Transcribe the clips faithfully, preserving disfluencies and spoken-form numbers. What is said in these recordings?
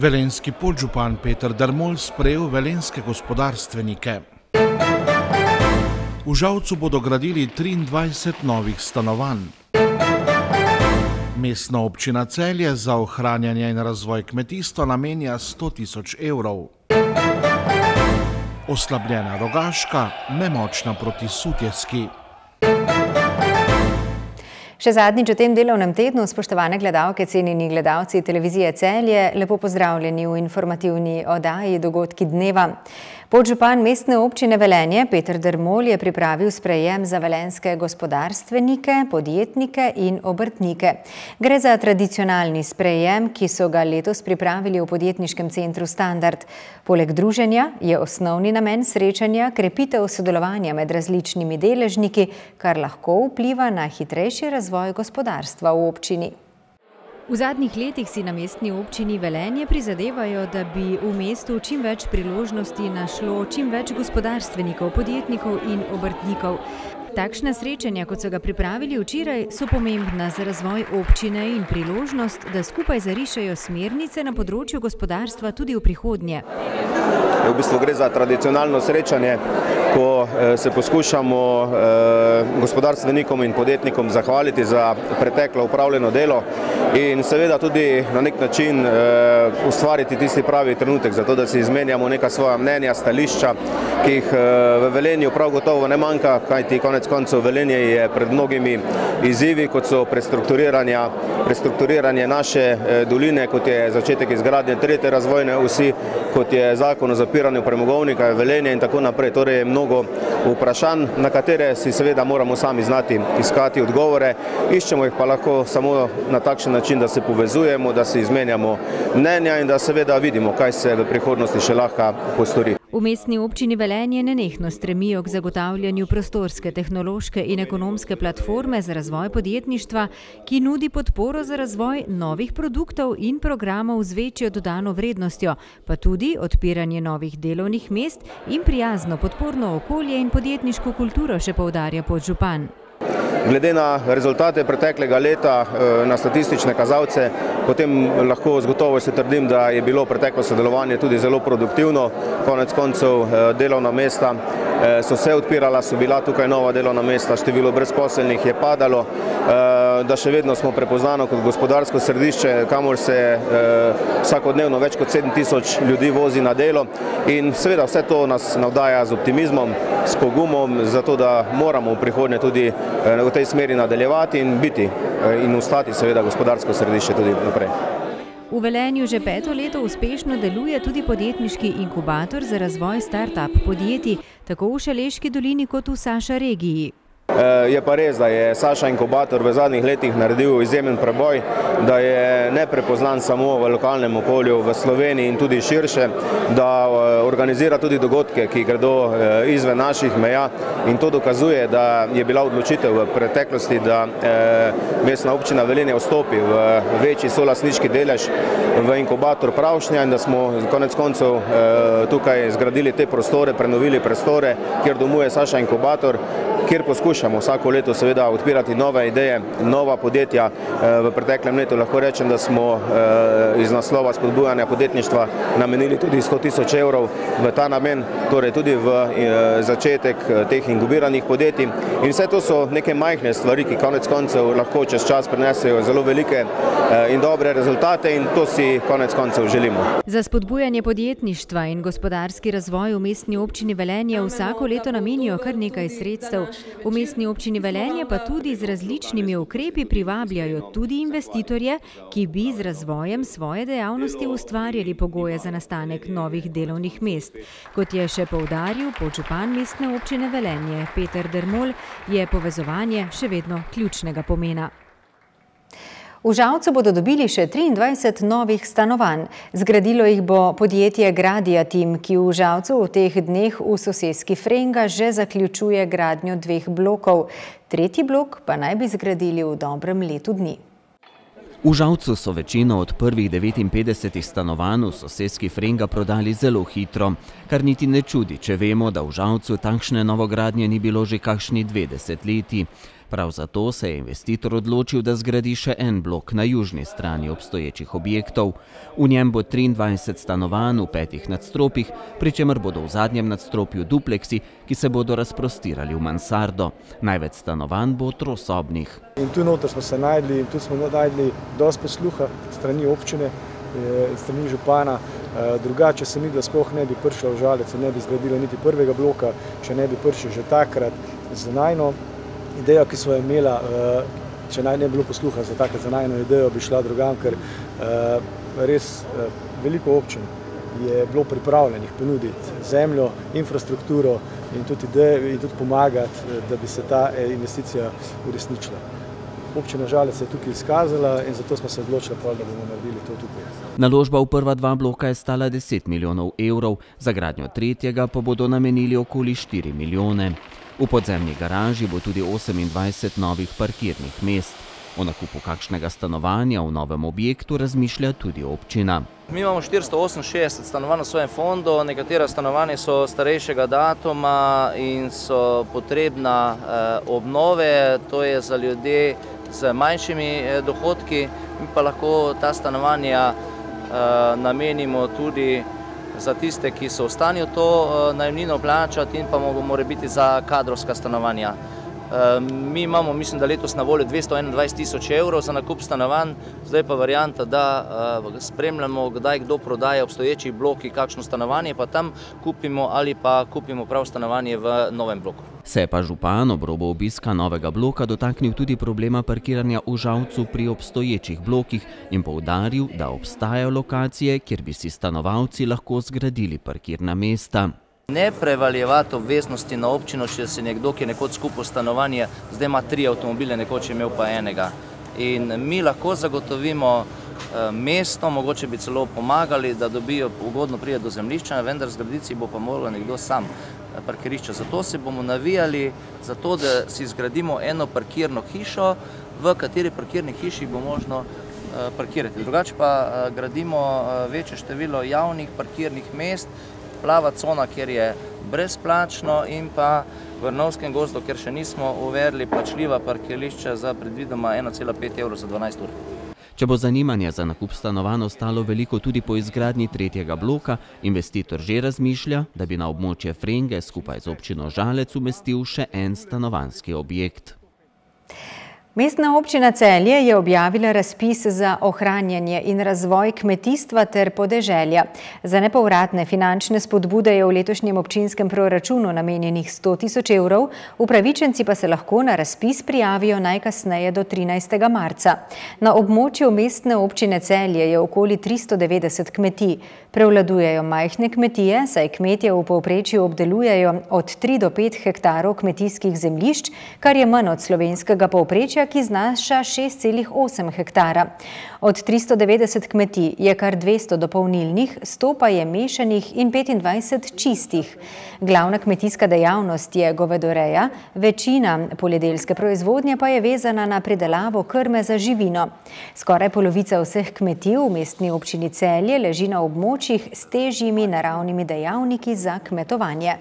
Velenjski podžupan Peter Dermol sprejel velenjske gospodarstvenike. V Žalcu bodo gradili triindvajset novih stanovanj. Mestna občina Celje za ohranjanje in razvoj kmetijstva namenja sto tisoč evrov. Oslabljena Rogaška, nemočna proti Sutjeski. Še zadnjič v tem delovnem tednu, spoštovane gledalke, cenjeni gledalci televizije Celje, lepo pozdravljeni v informativni oddaji Dogodki dneva. Podžupan mestne občine Velenje Peter Dermol je pripravil sprejem za velenjske gospodarstvenike, podjetnike in obrtnike. Gre za tradicionalni sprejem, ki so ga letos pripravili v podjetniškem centru Standard. Poleg druženja je osnovni namen srečanja krepitev sodelovanja med različnimi deležniki, kar lahko vpliva na hitrejši razvoj gospodarstva v občini. V zadnjih letih si na mestni občini Velenje prizadevajo, da bi v mestu čim več priložnosti našlo čim več gospodarstvenikov, podjetnikov in obrtnikov. Takšna srečanja, kot so ga pripravili včeraj, so pomembna za razvoj občine in priložnost, da skupaj zarišejo smernice na področju gospodarstva tudi v prihodnje. V bistvu gre za tradicionalno srečanje, ko se poskušamo gospodarstvenikom in podjetnikom zahvaliti za preteklo upravljeno delo in seveda tudi na nek način ustvariti tisti pravi trenutek za to, da si izmenjamo neka svoja mnenja, stališča, ki jih v Velenju prav gotovo ne manjka, kajti konec koncev Velenje je pred mnogimi izzivi, kot so prestrukturiranje naše doline, kot je začetek izgradnje tretje razvojne osi, kot je zakon o zapiranju premogovnika Velenje in tako naprej. Torej je mnogo vprašanj, na katere si seveda moramo sami znati iskati odgovore. Iščemo jih pa lahko samo na takšen način, da se povezujemo, da si izmenjamo mnenja in da seveda vidimo, kaj se v prihodnosti še lahko postori. V mestni občini Velenje nenehno stremijo k zagotavljanju prostorske, tehnološke in ekonomske platforme za razvoj podjetništva, ki nudi podporo za razvoj novih produktov in programov z večjo dodano vrednostjo, pa tudi odpiranje novih delovnih mest in prijazno podporno okolje in podjetniško kulturo, še poudarja podžupan. Glede na rezultate preteklega leta, na statistične kazalce, potem lahko z gotovostjo trdim, da je bilo preteklo sodelovanje tudi zelo produktivno. Konec koncev delovna mesta so se odpirala, so bila tukaj nova delovna mesta, število brezposelnih je padalo, da še vedno smo prepoznano kot gospodarsko središče, kamor se vsakodnevno več kot sedem tisoč ljudi vozi na delo in seveda vse to nas navdaja z optimizmom, s pogumom, zato da moramo v prihodnje tudi v tej smeri nadaljevati in biti in ostati seveda gospodarsko središče tudi naprej. V Velenju že peto leto uspešno deluje tudi podjetniški inkubator za razvoj start-up podjetij, tako v Šaleški dolini kot v Saša regiji. Je pa res, da je Saša inkubator v zadnjih letih naredil izjemen preboj, da je neprepoznan samo v lokalnem okolju v Sloveniji in tudi širše, da organizira tudi dogodke, ki gredo izven naših meja in to dokazuje, da je bila odločitev v preteklosti, da mestna občina Velenje vstopi v večji solastniški delež v inkubator Pravšnja in da smo konec koncev tukaj zgradili te prostore, prenovili prostore, kjer domuje Saša inkubator, kjer poskušamo vsako leto seveda odpirati nove ideje, nova podjetja. V preteklem letu lahko rečem, da smo iz naslova spodbujanja podjetništva namenili tudi sto tisoč evrov v ta namen, torej tudi v začetek teh inkubiranih podjetij. In vse to so neke majhne stvari, ki konec koncev lahko čez čas prinesejo zelo velike in dobre rezultate in to si konec koncev želimo. Za spodbujanje podjetništva in gospodarski razvoj v mestni občini Velenje vsako leto namenijo kar nekaj sredstev. V mestni občini Velenje pa tudi z različnimi ukrepi privabljajo tudi investitorje, ki bi z razvojem svoje dejavnosti ustvarjali pogoje za nastanek novih delovnih mest. Kot je še poudaril podžupan mestne občine Velenje Peter Dermol, je povezovanje še vedno ključnega pomena. V Žalcu bodo dobili še triindvajset novih stanovanj. Zgradilo jih bo podjetje Gradia Team, ki v Žalcu v teh dneh v soseski Frenga že zaključuje gradnjo dveh blokov. Tretji blok pa naj bi zgradili v dobrem letu dni. V Žalcu so večino od prvih devetinpetdesetih stanovanj v soseski Frenga prodali zelo hitro, kar niti ne čudi, če vemo, da v Žalcu takšne novogradnje ni bilo že kakšni dve desetletji. Prav zato se je investitor odločil, da zgradi še en blok na južni strani obstoječih objektov. V njem bo triindvajset stanovanj v petih nadstropjih, pri čemer bodo v zadnjem nadstropju dupleksi, ki se bodo razprostirali v mansardo. Največ stanovanj bo trosobnih. In tu noter smo se najdli, in tu smo najdli dosti posluha strani občine, strani župana. Drugače se mi, da sploh ne bi prišel v Žalec, ne bi zgradili niti prvega bloka, če ne bi prišel že takrat z najno idejo, ki smo imela, če naj ne bilo posluha za takrat za najno idejo, bi šla drugam, ker res veliko občin je bilo pripravljenih ponuditi zemljo, infrastrukturo in tudi, in tudi pomagati, da bi se ta investicija uresničila. Občina Žalec se je tukaj izkazala in zato smo se odločili, da bomo naredili to tukaj. Naložba v prva dva bloka je stala deset milijonov evrov, za gradnjo tretjega pa bodo namenili okoli štiri milijone. V podzemni garaži bo tudi osemindvajset novih parkirnih mest. O nakupu kakšnega stanovanja v novem objektu razmišlja tudi občina. Mi imamo štiristo oseminšestdeset stanovanj v svojem fondu, nekatera stanovanja so starejšega datuma in so potrebna eh, obnove, to je za ljudi z manjšimi eh, dohodki, mi pa lahko ta stanovanja eh, namenimo tudi za tiste, ki so v stanju to eh, najemnino plačati in pa mora biti za kadrovska stanovanja. Mi imamo, mislim, da letos na voljo dvesto enaindvajset tisoč evrov za nakup stanovanj, zdaj pa varianta, da spremljamo, kdaj kdo prodaja obstoječih blokih kakšno stanovanje, pa tam kupimo ali pa kupimo prav stanovanje v novem bloku. Se je pa župan ob robu obiska novega bloka dotaknil tudi problema parkiranja v Žalcu pri obstoječih blokih in poudaril, da obstajajo lokacije, kjer bi si stanovalci lahko zgradili parkirna mesta. Ne prevaljevati obveznosti na občino, če si nekdo, ki je nekoč skupil stanovanje, zdaj ima tri avtomobile, nekoč je imel pa enega. In mi lahko zagotovimo mesto, mogoče bi celo pomagali, da dobijo ugodno pride do zemljišča, vendar zgraditi bo pa moral nekdo sam parkirišče. Zato se bomo navijali, zato da si zgradimo eno parkirno hišo, v kateri parkirni hiši bo možno parkirati. Drugače pa gradimo večje število javnih parkirnih mest, plava cona, kjer je brezplačno in pa v Vrnovskem gozdu, kjer še nismo uvedli plačljiva parkirišča za predvidoma ena cela pet evrov za dvanajst ur. Če bo zanimanje za nakup stanovanj ostalo veliko tudi po izgradnji tretjega bloka, investitor že razmišlja, da bi na območje Frenge skupaj z občino Žalec umestil še en stanovanjski objekt. Mestna občina Celje je objavila razpis za ohranjanje in razvoj kmetijstva ter podeželja. Za nepovratne finančne spodbude je v letošnjem občinskem proračunu namenjenih sto tisoč evrov, upravičenci pa se lahko na razpis prijavijo najkasneje do trinajstega marca. Na območju mestne občine Celje je okoli tristo devetdeset kmetij. Prevladujejo majhne kmetije, saj kmetje v povprečju obdelujejo od tri do pet hektarov kmetijskih zemljišč, kar je manj od slovenskega povprečja, ki znaša šest celih osem hektara. Od tristo devetdeset kmetij je kar dvesto dopolnilnih, sto pa je mešanih in petindvajset čistih. Glavna kmetijska dejavnost je govedoreja, večina poljedelske proizvodnje pa je vezana na pridelavo krme za živino. Skoraj polovica vseh kmetij v mestni občini Celje leži na območjih s težjimi naravnimi dejavniki za kmetovanje.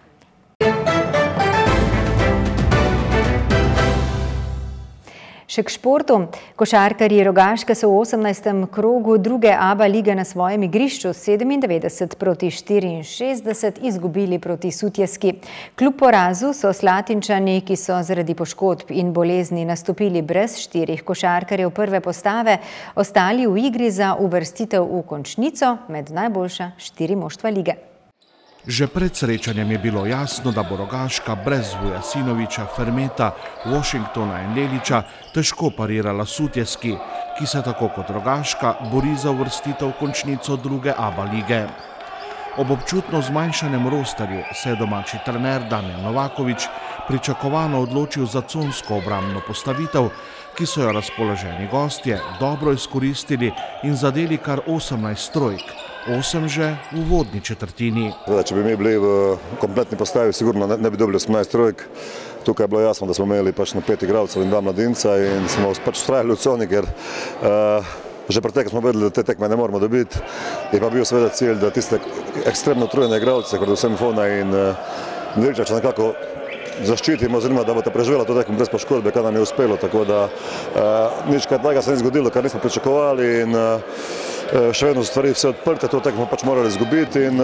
Še k športu. Košarkarji Rogaške so v osemnajstem krogu druge ABA lige na svojem igrišču sedemindevetdeset proti štiriinšestdeset izgubili proti Sutjeski. Kljub porazu so Slatinčani, ki so zaradi poškodb in bolezni nastopili brez štirih košarkarjev prve postave, ostali v igri za uvrstitev v končnico med najboljša štiri moštva lige. Že pred srečanjem je bilo jasno, da bo Rogaška brez Vujasinoviča, Fermeta, Washingtona in Leliča težko parirala Sutjeski, ki se tako kot Rogaška bori za uvrstitev v končnico druge ABA lige. Ob občutno zmanjšanem rosterju se je domači trener Damjan Novakovič pričakovano odločil za consko obrambno postavitev, ki so jo razpoloženi gostje dobro izkoristili in zadeli kar osemnajst trojk. Osem že v uvodni četrtini. Če bi mi bili v kompletni postavi, sigurno ne bi dobili osemnajst trojk. Tukaj je bilo jasno, da smo imeli pač na pet igralcev in dva mladinca in smo pač vztrajali v coni, ker že pred tekmo smo vedeli, da te tekme ne moramo dobiti. Je pa bil seveda cilj, da tiste ekstremno utrujene igralce, kot vsem Fona in Leliča, nekako zaščitimo, oziroma da boste preživela to tekmo brez poškodbe, kar nam je uspelo, tako da nič kaj takega se ni zgodilo, kar nismo pričakovali in še vedno so stvari vse odprte, to tekmo pač morali izgubiti in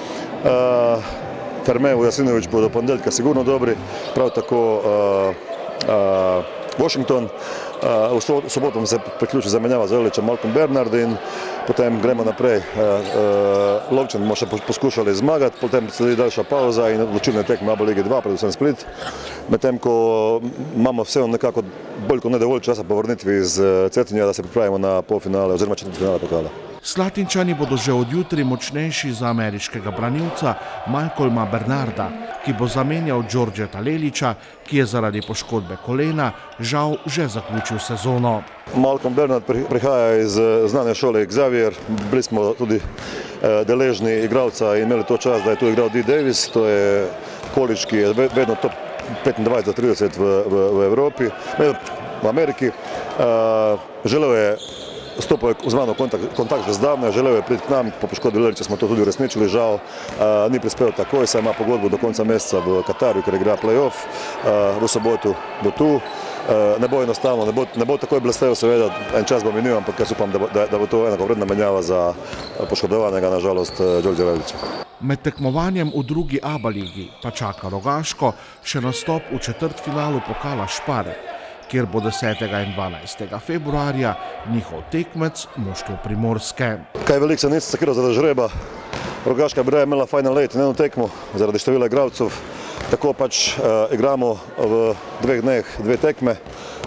Ferme, Vujasinović bodo ponedeljka sigurno dobri, prav tako Washington. V soboto se priključi zamenjava za Lelića Malcolm Bernard in potem gremo naprej. Lovčan bomo še poskušali zmagati, potem sledi daljša pauza in odločilne tekme A B lige dva, predvsem Split. Medtem ko imamo vse nekako bolj kot ne dovolj časa po vrnitvi iz Cetinja, da se pripravimo na polfinale oziroma četrtfinale pokala. Slatinčani bodo že od jutri močnejši za ameriškega branilca Malcolma Bernarda, ki bo zamenjal Đorđeta Lelića, ki je zaradi poškodbe kolena žal že zaključil sezono. Malcolm Bernard prihaja iz znane šole Xavier, bili smo tudi deležni igralca in imeli to čas, da je tu igral Dee Davis, to je količ, ki je vedno top petindvajset do trideset v Evropi, v Ameriki. Želel je Stopil je z mano kontakt že zdavne, želel je priti k nam, po poškodbi Lelića smo to tudi uresničili, žal ni prispel takoj, saj ima pogodbo do konca meseca v Katarju, ker igra play-off, v soboto bo tu. Ne bo enostavno, ne bo takoj blestev, seveda, en čas bo minil, ampak jaz upam, da bo to enakovredna menjava za poškodovanega, nažalost, Đorđa Lelića. Med tekmovanjem v drugi A B ligi pa čaka Rogaško še nastop v četrtfinalu pokala Špare, kjer bo desetega in dvanajstega februarja njihov tekmec moštvo Primorske. Kaj veliko se nisem sakiral zaradi žreba. Rogaška bi raje imela final eight in eno tekmo zaradi števila igralcev. Tako pač igramo v dveh dneh dve tekme.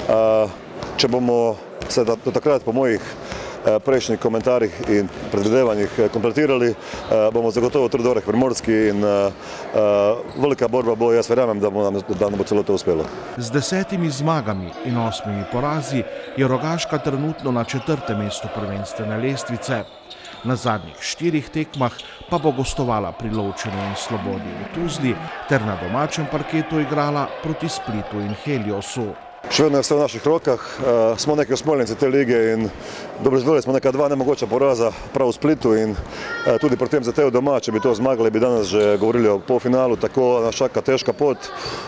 Če bomo se do takrat po mojih prejšnjih komentarjih in predvidevanjih kompletirali, bomo zagotovo trd oreh primorski in velika borba bo, jaz verjamem, da nam bo celo to uspelo. Z desetimi zmagami in osmimi porazi je Rogaška trenutno na četrtem mestu prvenstvene lestvice. Na zadnjih štirih tekmah pa bo gostovala pri Lovčanu in Slobodi v Tuzli ter na domačem parketu igrala proti Splitu in Heliosu. Še vedno je vse v naših rokah, smo neki osmoljenci te lige in dobro zdolje smo neka dva nemogoča poraza prav v Splitu in tudi pri tem za te doma, če bi to zmagali, bi danes že govorili o polfinalu, tako nas čaka težka pot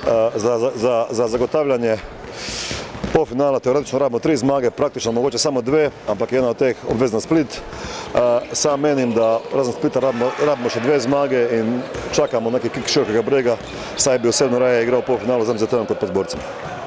za zagotavljanje polfinala. Teoretično rabimo tri zmage, praktično mogoče samo dve, ampak ena od teh obvezna Split. Sam menim, da razen Splita rabimo še dve zmage in čakamo neki kik širokega brega, saj bi osebno raje igral polfinalu z M Z T-om kot pod borcem.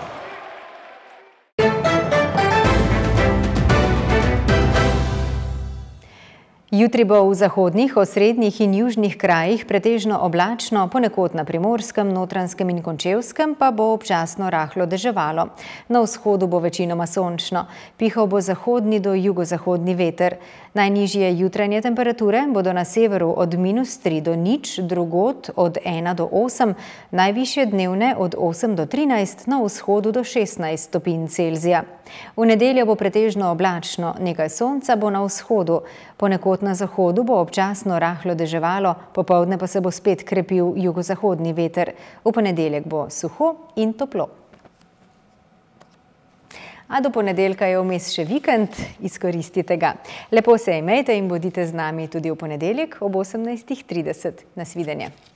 Jutri bo v zahodnih, osrednjih in južnih krajih pretežno oblačno, ponekod na Primorskem, Notranjskem in Končevskem pa bo občasno rahlo deževalo. Na vzhodu bo večinoma sončno, pihal bo zahodni do jugozahodni veter. Najnižje jutranje temperature bodo na severu od minus tri do nič, drugod od ena do osem, najvišje dnevne od osem do trinajst, na vzhodu do šestnajst stopinj Celzija. V nedeljo bo pretežno oblačno, nekaj sonca bo na vzhodu, ponekod na zahodu bo občasno rahlo deževalo, popoldne pa se bo spet krepil jugozahodni veter. V ponedeljek bo suho in toplo. A do ponedeljka je vmes še vikend, izkoristite ga. Lepo se imejte in bodite z nami tudi v ponedeljek ob osemnajstih trideset. Nasvidenje.